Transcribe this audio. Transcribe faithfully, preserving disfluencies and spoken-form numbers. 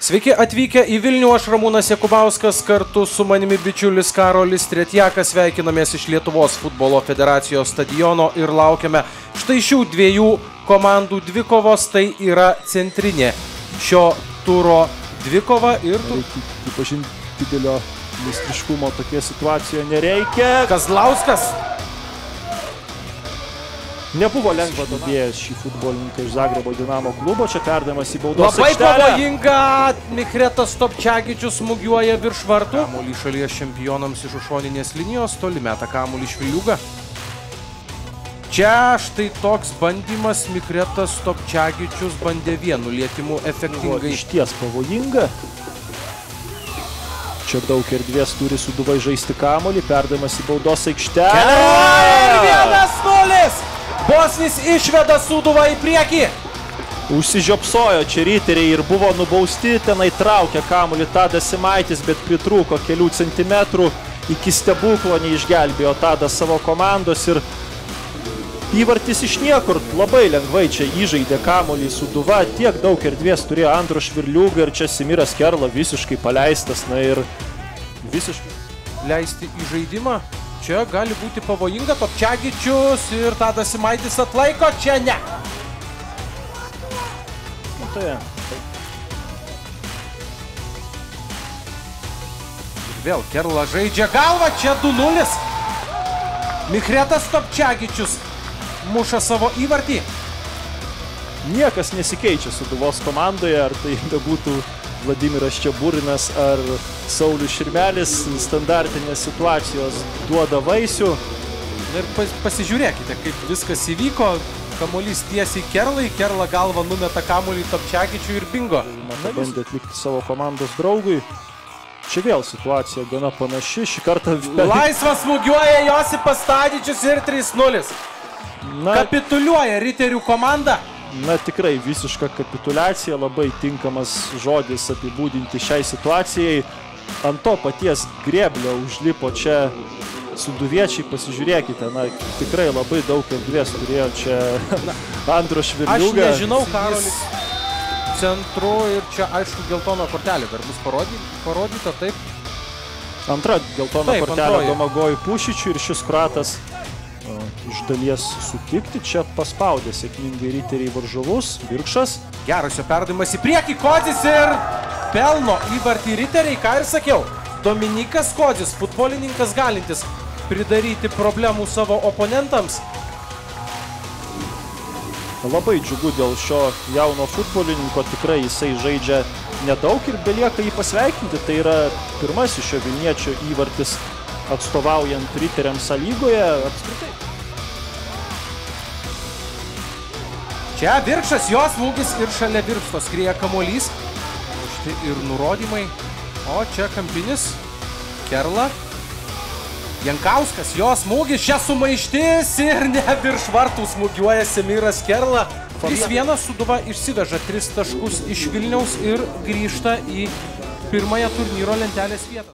Sveiki atvykę į Vilnių, aš Ramūnas Jakubauskas, kartu su manimi bičiulis Karolis Tretjakas, sveikinamės iš Lietuvos futbolo federacijos stadiono ir laukiame štai šių dviejų komandų dvikovos, tai yra centrinė šio turo dvikova ir... Reikia pripažinti didelio meistriškumo tokie situacijoje nereikia. Kazlauskas. Nebuvo lengva didėjęs šį futbolininką iš Zagrebo Dinamo klubo, čia perdavimas į baudos Labai aikštelę. pavojinga, Mihretas Topčagičius smūgiuoja virš vartų. Kamuolį šalies čempionams iš šoninės linijos, toli meta kamuolį Šviliuga. Čia štai toks bandymas, Mihretas Topčagičius bandė vienu lietimu efektingai. Iš ties pavojinga. Čia daug erdvės turi Sūduvai žaisti kamuolį, perdavimas į baudos aikštelę. vienas nulis! Bosnis išveda Sūduvą į priekį. Užsižiopsojo čia riteriai ir buvo nubausti, tenai traukė kamuolį Tadas Simaitis, bet pritrūko kelių centimetrų, iki stebuklo neišgelbėjo Tadas savo komandos ir įvartis iš niekur, labai lengvai čia įžaidė kamuolį Sūduva, tiek daug erdvės turėjo Andro Švirliuga ir čia Simiras Kerla visiškai paleistas, na ir visiškai leisti į žaidimą. Čia gali būti pavojinga, Topčagičius ir Tadas Simaitis atlaiko, čia ne. Tai. Vėl Kerla žaidžia galvą, čia du nulis. Mihretas Topčagičius muša savo įvartį. Niekas nesikeičia Sūduvos komandoje, ar tai būtų Vladimiras Čeburinas ar Saulius Širmelis, standartinės situacijos duoda vaisių. Ir pas, pasižiūrėkite, kaip viskas įvyko. Kamuolys tiesiai Kerlai, Kerla galva numeta kamuolį Topčagičiui ir bingo. Na, bandė atlikti savo komandos draugui. Čia vėl situacija gana panaši. Šį kartą... Laisvas smūgiuoja Josipas Tadičius ir trys nulis. Na, kapituliuoja riterių komanda. Na, tikrai visiška kapituliacija, labai tinkamas žodis apibūdinti šiai situacijai. Ant to paties grėblio užlipo čia sūduviečiai, pasižiūrėkite, na, tikrai labai daug erdvės turėjo čia Andro Švirliuga. Aš nežinau, Karolis centru ir čia, aišku, geltona kortelė dar bus parodyta, parodyta taip. Antra geltona taip, kortelė antroji. Domagojui Pušičiui ir šis kratas iš dalies sutikti, čia paspaudė sėkmingai riteriai varžovus, Birkšas. Geras jo perdavimas į priekį, Kodzis ir pelno įvartį riteriai, ką ir sakiau. Dominikas Kodzis, futbolininkas galintis pridaryti problemų savo oponentams. Labai džiugu dėl šio jauno futbolininko, tikrai jisai žaidžia nedaug ir belieka jį pasveikinti. Tai yra pirmasis šio vilniečio įvartis atstovaujant riteriams A lygoje apskritai. Čia Birkšas, jos smūgis ir šalia Birkšto skrieja kamuolys. Štai ir nurodymai. O čia kampinis. Kerla. Jankauskas, jos smūgis, čia sumaištis ir ne virš vartų smūgiuoja Simiras Kerla. trys vienas Sūduva išsiveža tris taškus iš Vilniaus ir grįžta į pirmąją turnyro lentelės vietą.